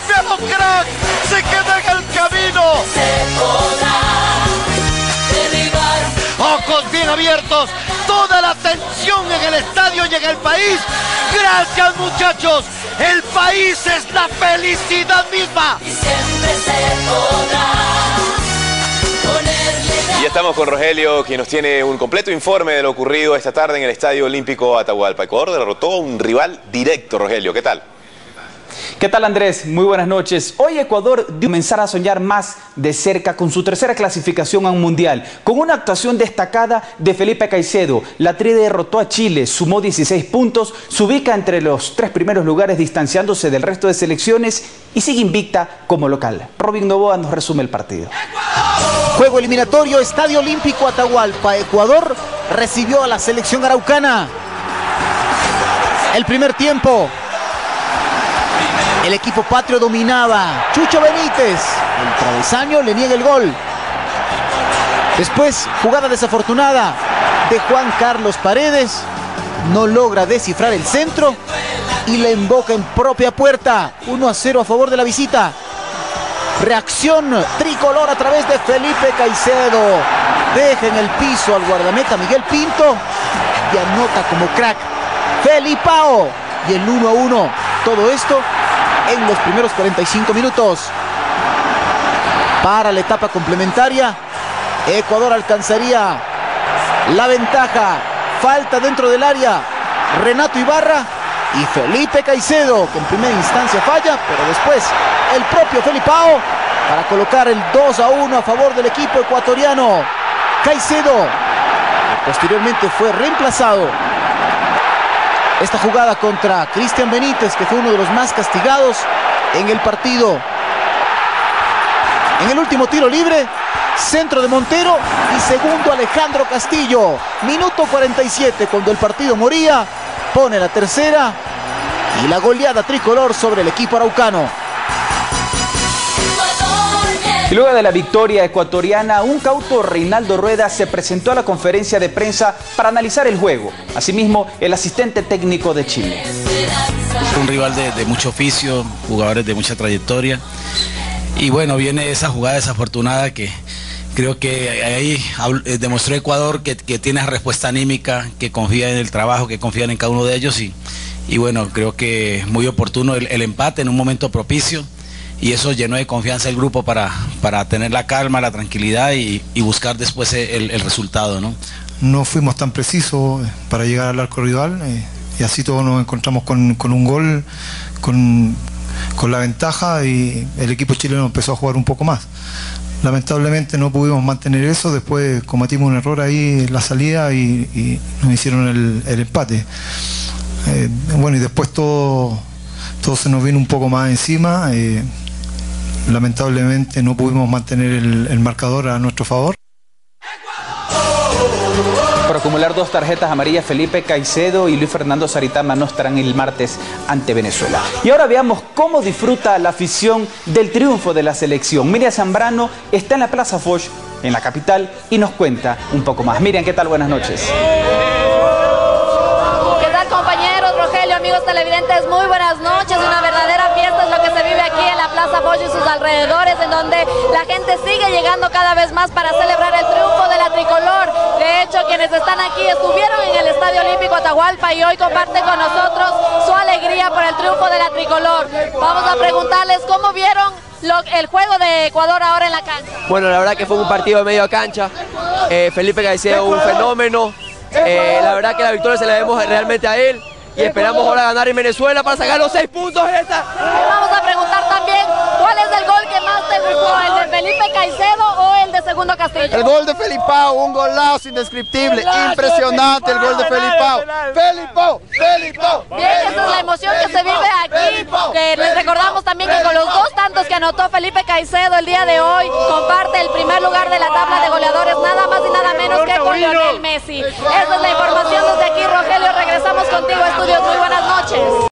viejo crack se queda en el camino. Ojos bien abiertos, toda la tensión en el estadio y en el país. Gracias, muchachos, el país es la felicidad misma. Y siempre se podrá. Y estamos con Rogelio, quien nos tiene un completo informe de lo ocurrido esta tarde en el Estadio Olímpico Atahualpa. Ecuador derrotó a un rival directo. Rogelio, ¿qué tal? ¿Qué tal, Andrés? Muy buenas noches. Hoy Ecuador dio comenzar a soñar más de cerca con su tercera clasificación a un mundial, con una actuación destacada de Felipe Caicedo. La Tri derrotó a Chile, sumó 16 puntos, se ubica entre los 3 primeros lugares distanciándose del resto de selecciones y sigue invicta como local. Robin Novoa nos resume el partido. Juego eliminatorio, Estadio Olímpico Atahualpa. Ecuador recibió a la selección araucana. El primer tiempo, el equipo patrio dominaba. Chucho Benítez, el travesaño, le niega el gol. Después, jugada desafortunada de Juan Carlos Paredes. No logra descifrar el centro y le emboca en propia puerta. 1-0 a favor de la visita. Reacción tricolor a través de Felipe Caicedo. Deja en el piso al guardameta Miguel Pinto y anota como crack Felipao. Y el 1-1. Todo esto en los primeros 45 minutos. Para la etapa complementaria, Ecuador alcanzaría la ventaja. Falta dentro del área Renato Ibarra y Felipe Caicedo, que en primera instancia falla, pero después el propio Felipao para colocar el 2-1 a favor del equipo ecuatoriano. Caicedo, que posteriormente fue reemplazado. Esta jugada contra Cristian Benítez, que fue uno de los más castigados en el partido. En el último tiro libre, centro de Montero y segundo Alejandro Castillo. Minuto 47, cuando el partido moría, pone la tercera y la goleada tricolor sobre el equipo araucano. Y luego de la victoria ecuatoriana, un cauto Reinaldo Rueda se presentó a la conferencia de prensa para analizar el juego. Asimismo, el asistente técnico de Chile. Un rival de mucho oficio, jugadores de mucha trayectoria. Y bueno, viene esa jugada desafortunada que creo que ahí demostró Ecuador que tiene respuesta anímica, que confía en el trabajo, que confían en cada uno de ellos. Y bueno, creo que es muy oportuno el empate en un momento propicio. Y eso llenó de confianza el grupo para tener la calma, la tranquilidad y buscar después el resultado, ¿no? No fuimos tan precisos para llegar al arco rival y así todos nos encontramos con un gol, con la ventaja, y el equipo chileno empezó a jugar un poco más. Lamentablemente no pudimos mantener eso, después cometimos un error ahí en la salida y nos hicieron el empate. Bueno, y después todo se nos vino un poco más encima. Lamentablemente no pudimos mantener el marcador a nuestro favor. Por acumular 2 tarjetas amarillas, Felipe Caicedo y Luis Fernando Saritama no estarán el martes ante Venezuela. Y ahora veamos cómo disfruta la afición del triunfo de la selección. Miriam Zambrano está en la Plaza Foch, en la capital, y nos cuenta un poco más. Miriam, ¿qué tal? Buenas noches. ¿Qué tal, compañeros? Rogelio, amigos televidentes, muy buenas noches. Una verdadera fiesta es lo que se vive aquí en la Plaza Foch y sus alrededores, en donde la gente sigue llegando cada vez más para celebrar el triunfo de la tricolor. De hecho, quienes están aquí estuvieron en el Estadio Olímpico Atahualpa y hoy comparten con nosotros su alegría por el triunfo de la tricolor. Vamos a preguntarles cómo vieron el juego de Ecuador ahora en la cancha. Bueno, la verdad que fue un partido de medio cancha. Velipe Caicedo, un fenómeno. La verdad que la victoria se la debemos realmente a él. Y esperamos ahora ganar en Venezuela para sacar los 6 puntos de esta. Vamos a preguntar también, ¿cuál es el gol que más te gustó? ¿El de Felipe Caicedo o el de Segundo Castillo? El gol de Felipao, un golazo indescriptible, impresionante el gol de Felipao. ¡Felipao! Bien, esa es la emoción que se vive aquí. Que les recordamos también que con los 2 tantos que anotó Felipe Caicedo el día de hoy, comparte el primer lugar de la tabla de goleadores, nada más y nada menos que con Lionel Messi. Esa es la información desde aquí, Rogelio. Regresamos contigo a estudios. Muy buenas noches.